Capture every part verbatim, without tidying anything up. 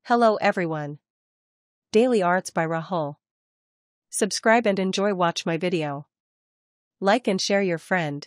Hello everyone. Daily Arts by Rahul. Subscribe and enjoy watch my video. Like and share your friend.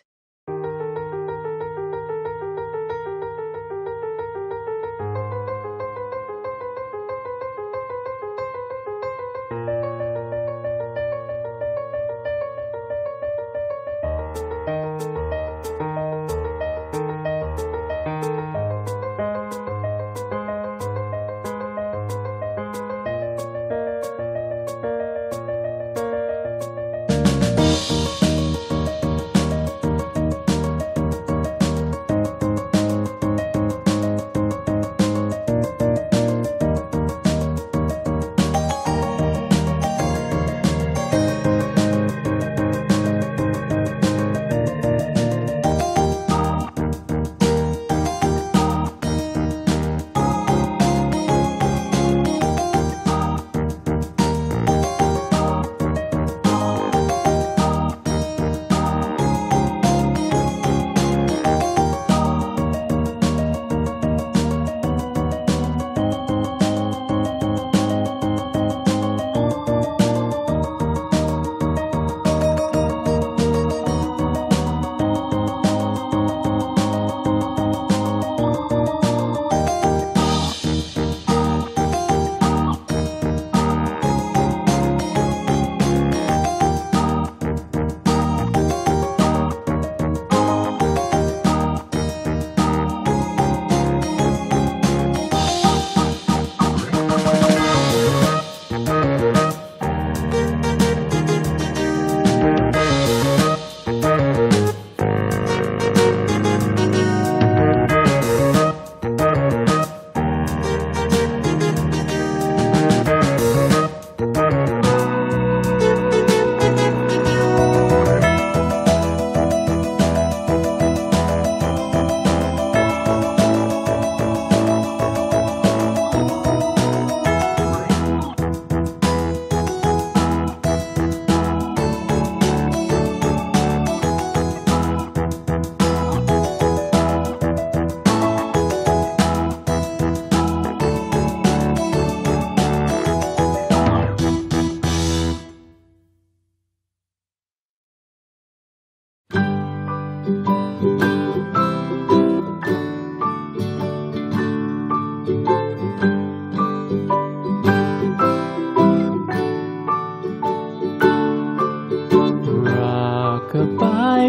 Rock-a-bye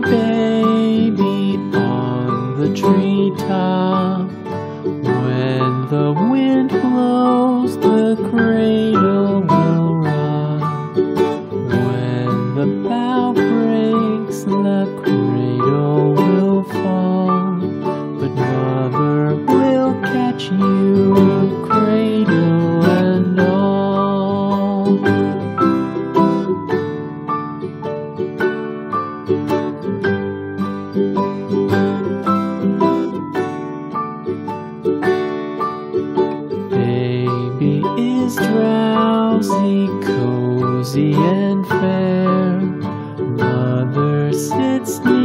baby on the treetop. When the wind blows, the cradle will rock. When the bough breaks, the cradle will fall. But mother will catch you, cradle and all. Baby is drowsy, cozy and fair. Mother sits near.